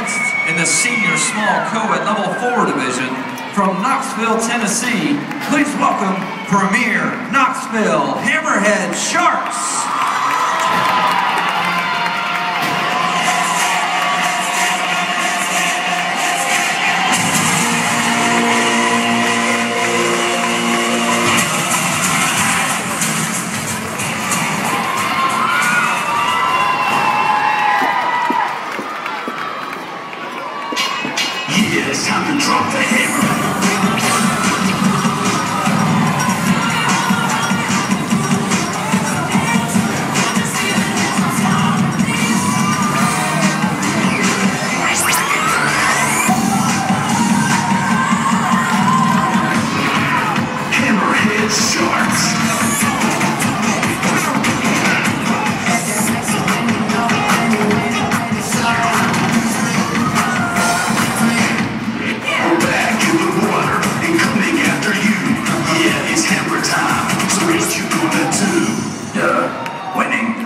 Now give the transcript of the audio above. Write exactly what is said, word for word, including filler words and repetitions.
Next, in the senior small co-ed level four division, from Knoxville, Tennessee, please welcome Premier Knoxville Hammerhead Sharks. Yeah, it's time to drop the hammer. Hammerhead Sharks. What you gonna do? Duh, winning.